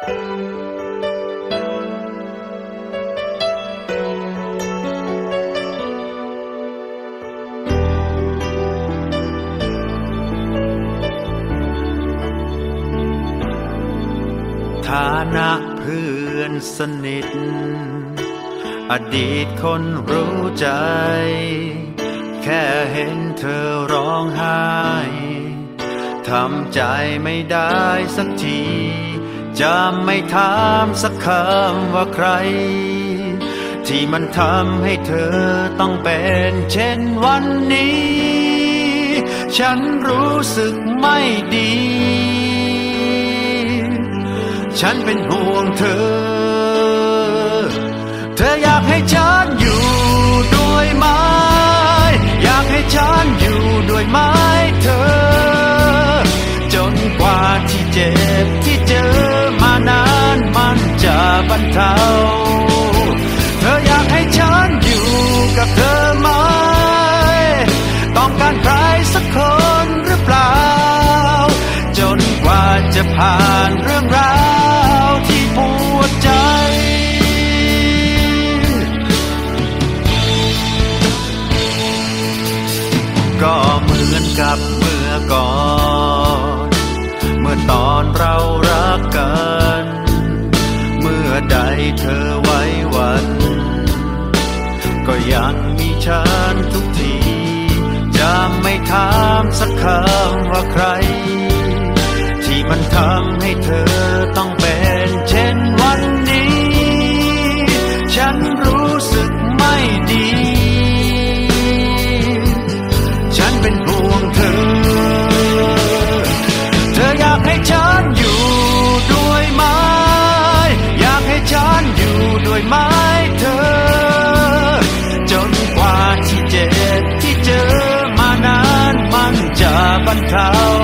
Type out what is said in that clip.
ฐานะเพื่อนสนิทอดีตคนรู้ใจแค่เห็นเธอร้องไห้ทำใจไม่ได้สักทีจะไม่ถามสักคำว่าใครที่มันทำให้เธอต้องเป็นเช่นวันนี้ฉันรู้สึกไม่ดีฉันเป็นห่วงเธออยากให้ฉันอยู่ด้วยไหมอยากให้ฉันอยู่ด้วยไหมเธอจนกว่าที่เจ็บที่เจอมานานมันจะบรรเทาเธออยากให้ฉันอยู่กับเธอไหมต้องการใครสักคนหรือเปล่าจนกว่าจะผ่านเรื่องราวที่ปวดใจก็เหมือนกับเมื่อก่อนเมื่อตอนเรารักกันเมื่อใดเธอไว้วันก็ยังมีฉันทุกทีจะไม่ถามสักคำว่าใครที่มันทำให้เธอต้องเป็นเช่นวันนี้ฉันรู้สึกไม่ดีฉันเป็นห่วงเธออยากให้ฉันอยู่ด้วยไหมอยากให้ฉันอยู่ด้วยไหมเธอจนกว่าที่เจ็บที่เจอมานานมันจะบรรเทา